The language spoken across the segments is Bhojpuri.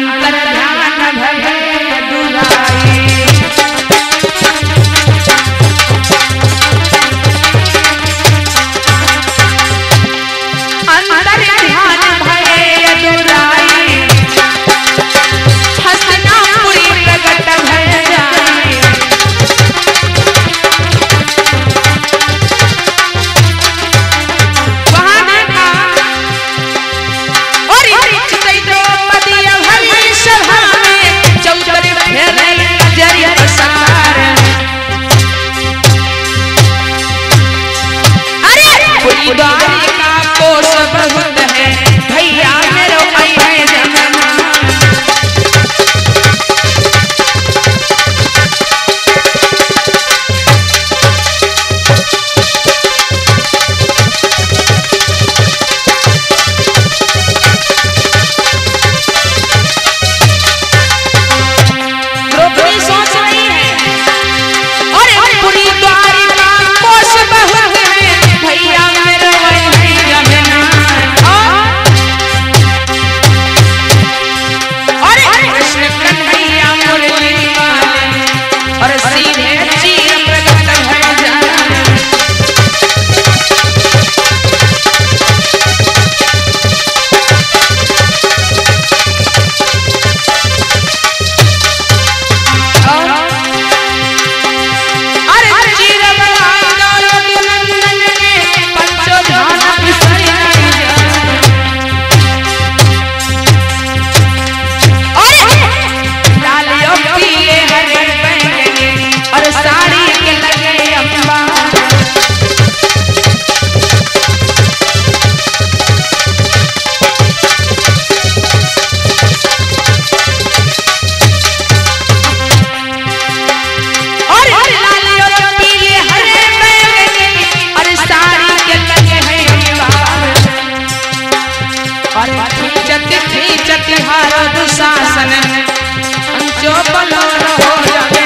अंतर ध्यान भय दुराई। अंतर ध्यान भय दुराई, हस्तिनापुरी प्रगट भय जाई। वहां देखा और चितई द्रौपदी हरी सभा में चौतर फेरे नजर पसार। अरे द्वारिका कोस बहुत है भैया मेरो अभय जमाना। द्रौपदी सोच रही है और पूरी द्वारिका कोस बहुत है भैया मेरो अभय जमाना। और कृष्ण कन्हैया मुरली वाले और सीधे चीर प्रगट भय जाए। अरे चीर बलांगल नंदन ने पंचो ध्यान विसर जाए। लाल पीले हरे बैंगनी और साड़ी के लगे अम्बा। और लाल पीले हरे बैंगनी और साड़ी के लगे हैं अम्बा। और खींचत हार दुशासन जो बलौर हो जाना।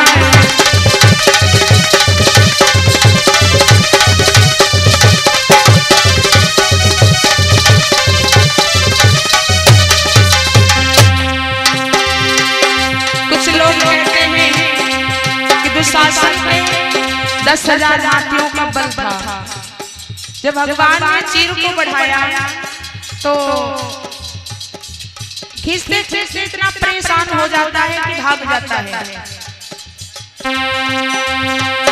कुछ लोग कहते हैं कि दुशासन में 10,000 हाथियों का बल था। जब भगवान ने चीर को बढ़ाया तो खींचते खींचते इतना परेशान हो जाता है कि भाग जाता है।